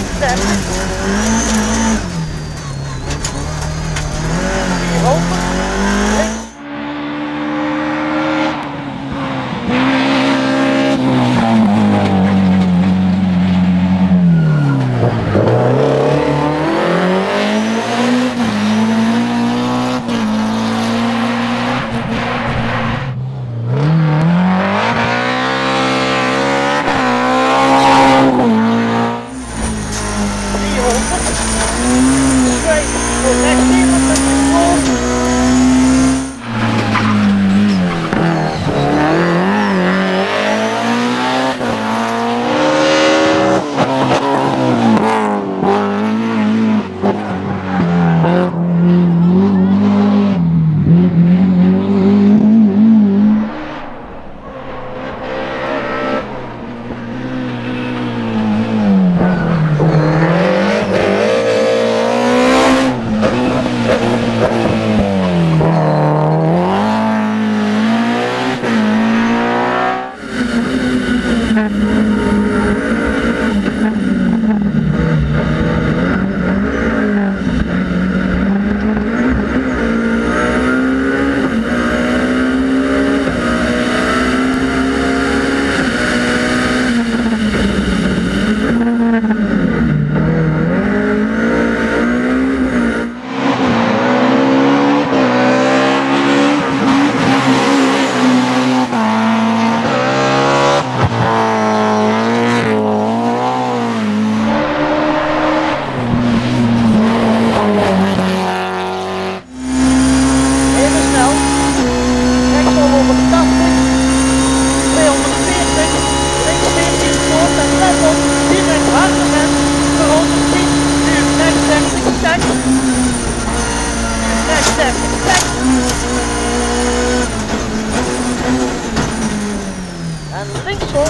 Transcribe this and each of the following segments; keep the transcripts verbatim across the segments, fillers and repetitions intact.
En linksom,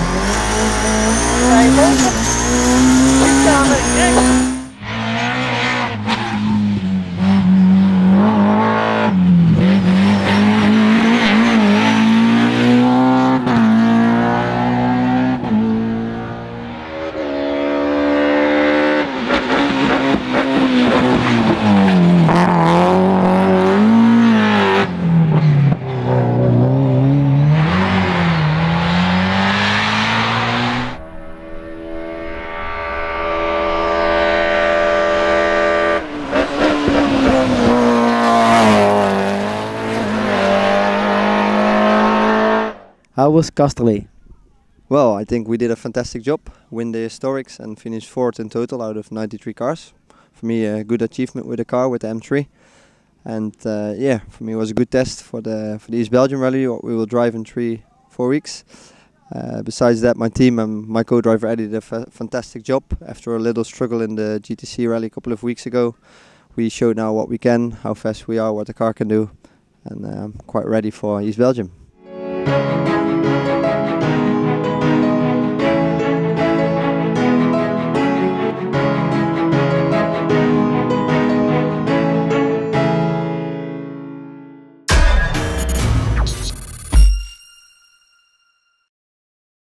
vrij lopen, zitkamer rechts. How was Casterlee? Well, I think we did a fantastic job, win the historics and finish fourth in total out of ninety-three cars. For me, a good achievement with the car, with the M three. And uh, yeah, for me it was a good test for the for the East Belgium Rally, what we will drive in three, four weeks. Uh, besides that, my team and my co-driver Eddie did a fa fantastic job. After a little struggle in the G T C Rally a couple of weeks ago, we showed now what we can, how fast we are, what the car can do, and I'm um, quite ready for East Belgium.